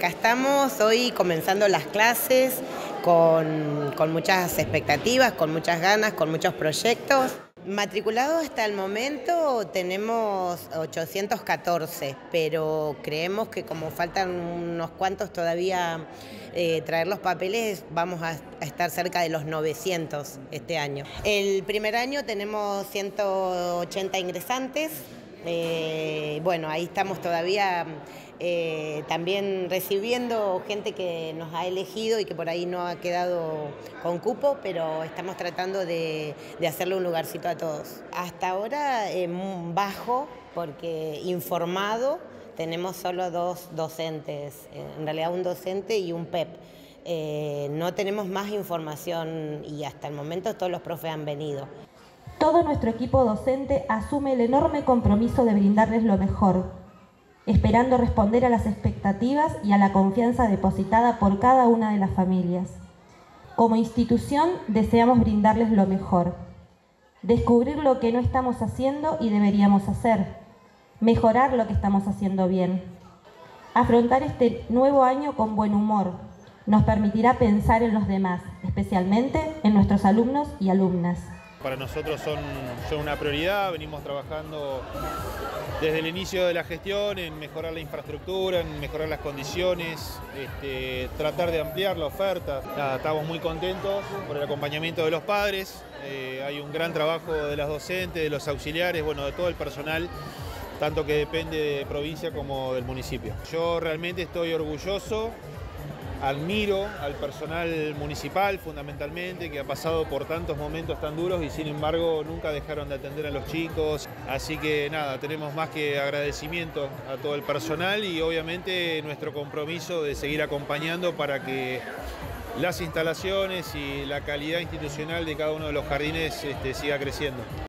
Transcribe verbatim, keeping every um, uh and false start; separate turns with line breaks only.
Acá estamos hoy comenzando las clases con, con muchas expectativas, con muchas ganas, con muchos proyectos. Matriculados hasta el momento tenemos ochocientos catorce, pero creemos que como faltan unos cuantos todavía eh, traer los papeles, vamos a, a estar cerca de los novecientos este año. El primer año tenemos ciento ochenta ingresantes. Eh, bueno, ahí estamos todavía eh, también recibiendo gente que nos ha elegido y que por ahí no ha quedado con cupo, pero estamos tratando de, de hacerle un lugarcito a todos. Hasta ahora eh, bajo, porque informado tenemos solo dos docentes, en realidad un docente y un P E P. Eh, no tenemos más información y hasta el momento todos los profes han venido.
Todo nuestro equipo docente asume el enorme compromiso de brindarles lo mejor, esperando responder a las expectativas y a la confianza depositada por cada una de las familias. Como institución deseamos brindarles lo mejor, descubrir lo que no estamos haciendo y deberíamos hacer, mejorar lo que estamos haciendo bien. Afrontar este nuevo año con buen humor nos permitirá pensar en los demás, especialmente en nuestros alumnos y alumnas.
Para nosotros son, son una prioridad, venimos trabajando desde el inicio de la gestión en mejorar la infraestructura, en mejorar las condiciones, este, tratar de ampliar la oferta. Nada, estamos muy contentos por el acompañamiento de los padres, eh, hay un gran trabajo de las docentes, de los auxiliares, bueno, de todo el personal, tanto que depende de provincia como del municipio. Yo realmente estoy orgulloso. Admiro al personal municipal fundamentalmente, que ha pasado por tantos momentos tan duros y sin embargo nunca dejaron de atender a los chicos. Así que nada, tenemos más que agradecimiento a todo el personal y obviamente nuestro compromiso de seguir acompañando para que las instalaciones y la calidad institucional de cada uno de los jardines este, siga creciendo.